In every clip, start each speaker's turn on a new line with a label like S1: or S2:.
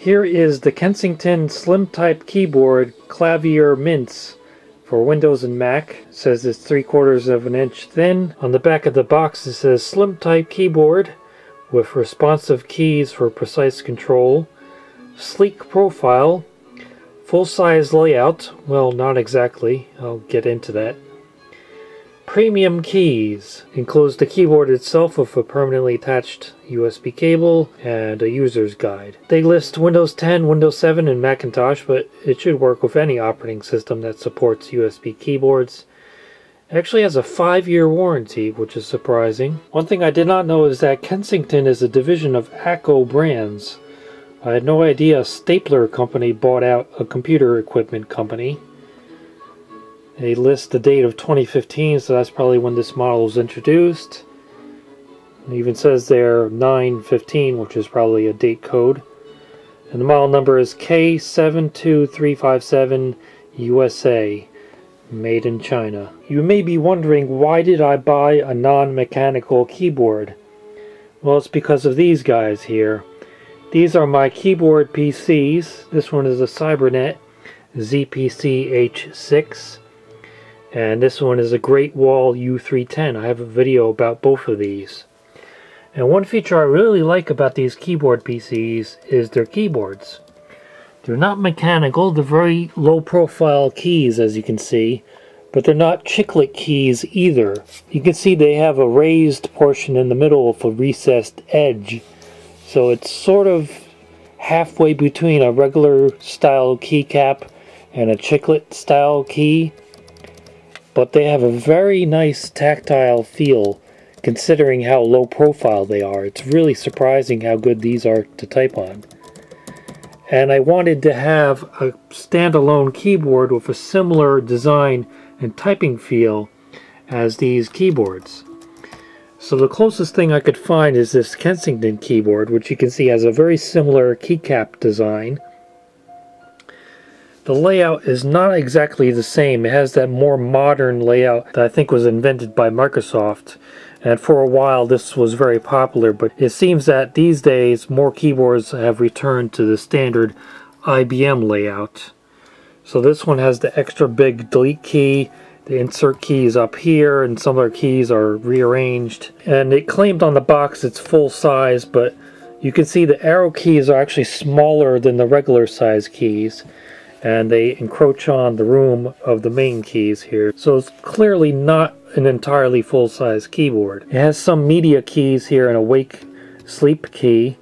S1: Here is the Kensington Slim Type keyboard Clavier Mints for Windows and Mac. It says it's 3/4 of an inch thin. On the back of the box it says Slim Type keyboard with responsive keys for precise control, sleek profile, full-size layout. Well, not exactly. I'll get into that. Premium keys. Enclosed the keyboard itself with a permanently attached USB cable and a user's guide. They list Windows 10, Windows 7, and Macintosh, but it should work with any operating system that supports USB keyboards. It actually has a 5-year warranty, which is surprising. One thing I did not know is that Kensington is a division of Acko Brands. I had no idea a stapler company bought out a computer equipment company. They list the date of 2015, so that's probably when this model was introduced. It even says there 915, which is probably a date code. And the model number is K72357USA, made in China. You may be wondering, why did I buy a non-mechanical keyboard? Well, it's because of these guys here. These are my keyboard PCs. This one is a Cybernet ZPC H6. And this one is a Great Wall U310. I have a video about both of these. And one feature I really like about these keyboard PCs is their keyboards. They're not mechanical, they're very low profile keys, as you can see, but they're not chiclet keys either. You can see they have a raised portion in the middle of a recessed edge. So it's sort of halfway between a regular style keycap and a chiclet style key. But they have a very nice tactile feel considering how low profile they are. It's really surprising how good these are to type on. And I wanted to have a standalone keyboard with a similar design and typing feel as these keyboards. So the closest thing I could find is this Kensington keyboard, which you can see has a very similar keycap design. The layout is not exactly the same. It has that more modern layout that I think was invented by Microsoft. And for a while this was very popular, but it seems that these days more keyboards have returned to the standard IBM layout. So this one has the extra big delete key, the insert key is up here, and some other keys are rearranged. And it claimed on the box it's full size, but you can see the arrow keys are actually smaller than the regular size keys. And they encroach on the room of the main keys here. So it's clearly not an entirely full-size keyboard. It has some media keys here and a wake sleep key,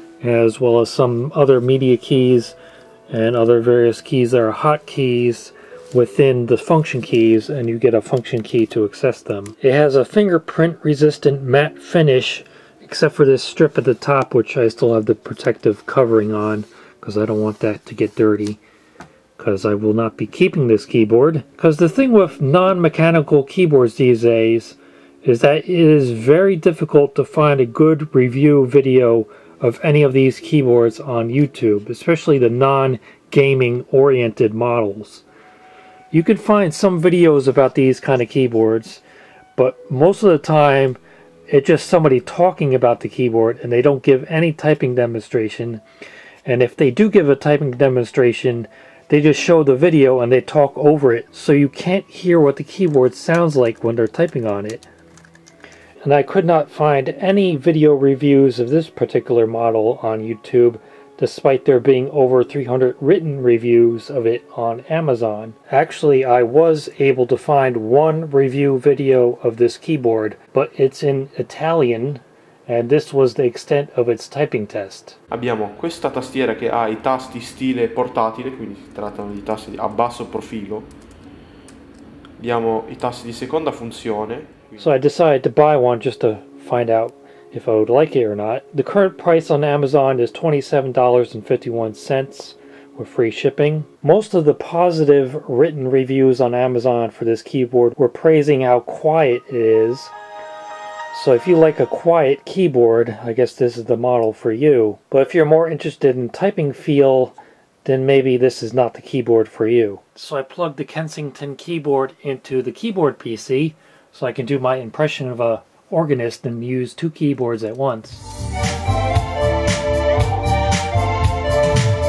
S1: as well as some other media keys and other various keys that are hotkeys within the function keys, and you get a function key to access them. It has a fingerprint resistant matte finish, except for this strip at the top, which I still have the protective covering on because I don't want that to get dirty. Because I will not be keeping this keyboard. Because the thing with non-mechanical keyboards these days is that it is very difficult to find a good review video of any of these keyboards on YouTube, especially the non-gaming oriented models. You can find some videos about these kind of keyboards, but most of the time it's just somebody talking about the keyboard and they don't give any typing demonstration. And if they do give a typing demonstration, they just show the video and they talk over it, so you can't hear what the keyboard sounds like when they're typing on it. And I could not find any video reviews of this particular model on YouTube, despite there being over 300 written reviews of it on Amazon. Actually, I was able to find one review video of this keyboard, but it's in Italian, and this was the extent of its typing test.
S2: Abbiamo questa tastiera che ha I tasti stile portatile, quindi si trattano di tasti a basso profilo. Abbiamo I tasti di seconda funzione.
S1: So I decided to buy one just to find out if I would like it or not. The current price on Amazon is $27.51 with free shipping. Most of the positive written reviews on Amazon for this keyboard were praising how quiet it is. So if you like a quiet keyboard, I guess this is the model for you. But if you're more interested in typing feel, then maybe this is not the keyboard for you. So I plugged the Kensington keyboard into the keyboard PC so I can do my impression of a organist and use two keyboards at once.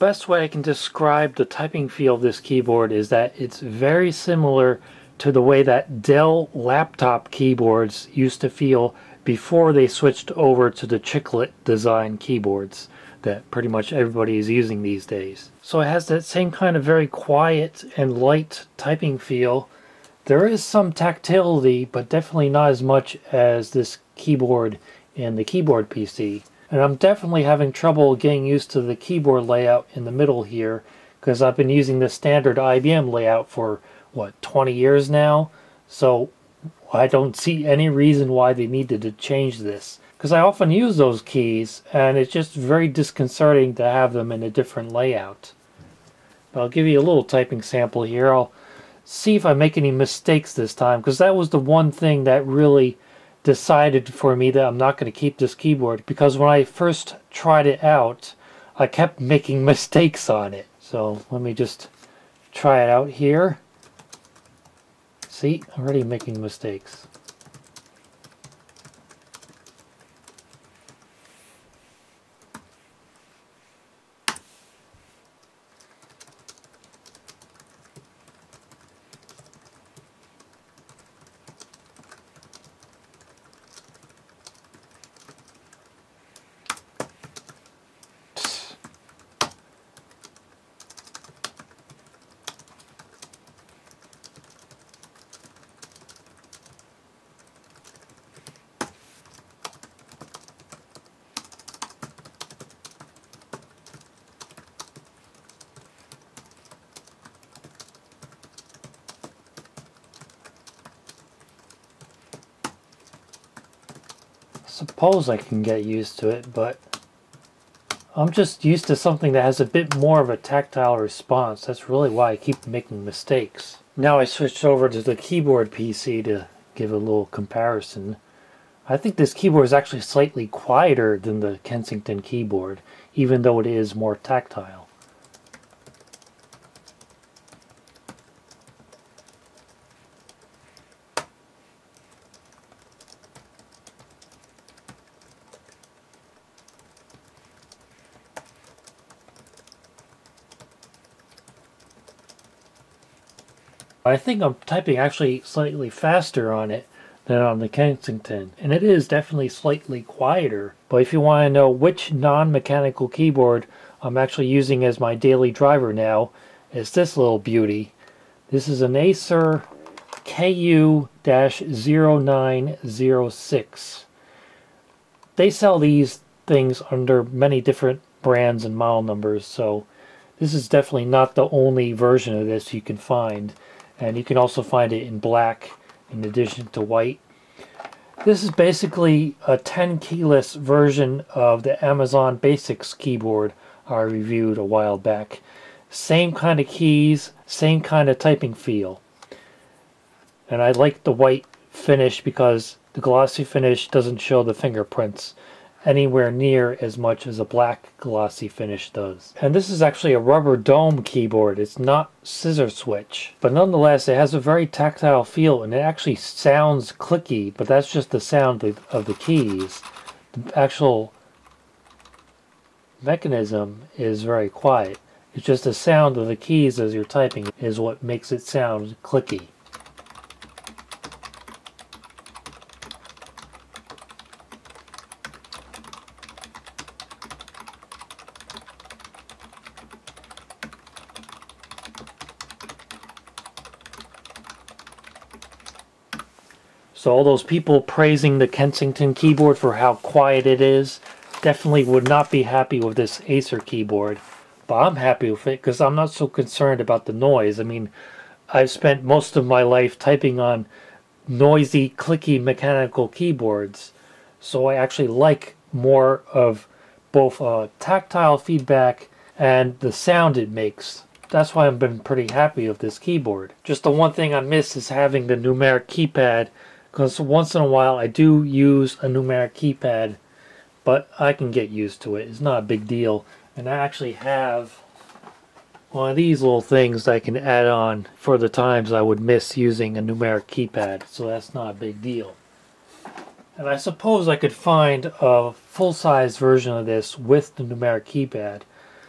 S1: best way I can describe the typing feel of this keyboard is that it's very similar to the way that Dell laptop keyboards used to feel before they switched over to the chiclet design keyboards that pretty much everybody is using these days. So it has that same kind of very quiet and light typing feel. There is some tactility, but definitely not as much as this keyboard in the keyboard PC. And I'm definitely having trouble getting used to the keyboard layout in the middle here, because I've been using the standard IBM layout for, what, 20 years now? So I don't see any reason why they needed to change this, because I often use those keys and it's just very disconcerting to have them in a different layout. But I'll give you a little typing sample here. I'll see if I make any mistakes this time, because that was the one thing that really decided for me that I'm not going to keep this keyboard, because when I first tried it out I kept making mistakes on it. So let me just try it out here. See, I'm already making mistakes. Suppose I can get used to it, but I'm just used to something that has a bit more of a tactile response. That's really why I keep making mistakes. Now I switched over to the keyboard PC to give a little comparison. I think this keyboard is actually slightly quieter than the Kensington keyboard, even though it is more tactile. I think I'm typing actually slightly faster on it than on the Kensington, and it is definitely slightly quieter. But if you want to know which non-mechanical keyboard I'm actually using as my daily driver now, it's this little beauty. This is an Acer KU-0906. They sell these things under many different brands and model numbers, so this is definitely not the only version of this you can find. And you can also find it in black in addition to white. This is basically a 10 keyless version of the Amazon Basics keyboard I reviewed a while back. Same kind of keys, same kind of typing feel. And I like the white finish because the glossy finish doesn't show the fingerprints anywhere near as much as a black glossy finish does. And this is actually a rubber dome keyboard. It's not scissor switch, but nonetheless it has a very tactile feel, and it actually sounds clicky, but that's just the sound of the keys. The actual mechanism is very quiet. It's just the sound of the keys as you're typing is what makes it sound clicky. So all those people praising the Kensington keyboard for how quiet it is definitely would not be happy with this Acer keyboard. But I'm happy with it because I'm not so concerned about the noise. I mean, I've spent most of my life typing on noisy, clicky mechanical keyboards. So I actually like more of both tactile feedback and the sound it makes. That's why I've been pretty happy with this keyboard. Just the one thing I miss is having the numeric keypad, because once in a while I do use a numeric keypad, but I can get used to it. It's not a big deal. And I actually have one of these little things that I can add on for the times I would miss using a numeric keypad, so that's not a big deal. And I suppose I could find a full-size version of this with the numeric keypad.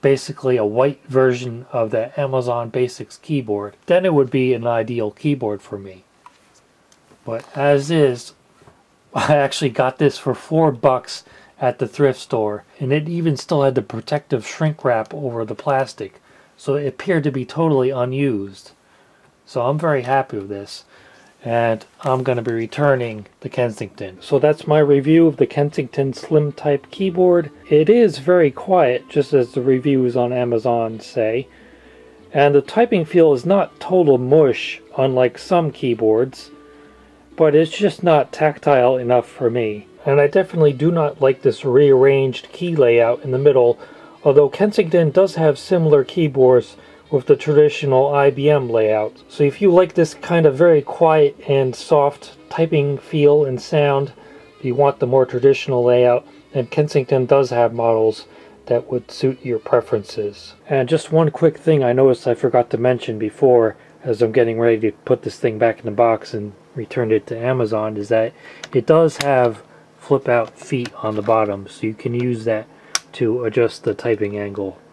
S1: basically a white version of the Amazon Basics keyboard, then it would be an ideal keyboard for me. But as is, I actually got this for $4 at the thrift store, and it even still had the protective shrink wrap over the plastic, so it appeared to be totally unused. So I'm very happy with this, and I'm going to be returning the Kensington. So that's my review of the Kensington Slim Type keyboard. It is very quiet, just as the reviews on Amazon say, and the typing feel is not total mush unlike some keyboards, but it's just not tactile enough for me. And I definitely do not like this rearranged key layout in the middle, although Kensington does have similar keyboards with the traditional IBM layout. So if you like this kind of very quiet and soft typing feel and sound, if you want the more traditional layout, then Kensington does have models that would suit your preferences. And just one quick thing I noticed I forgot to mention before, as I'm getting ready to put this thing back in the box and return it to Amazon, is that it does have flip out feet on the bottom, so you can use that to adjust the typing angle.